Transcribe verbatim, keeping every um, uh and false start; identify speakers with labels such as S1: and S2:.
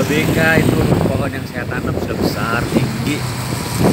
S1: beka itu pohon yang saya tanam sudah besar tinggi,